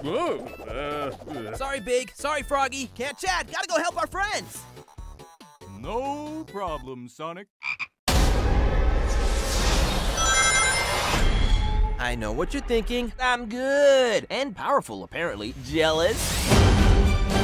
Sorry, Big. Sorry, Froggy. Can't chat. Gotta go help our friends. No problem, Sonic. I know what you're thinking. I'm good. And powerful, apparently. Jealous?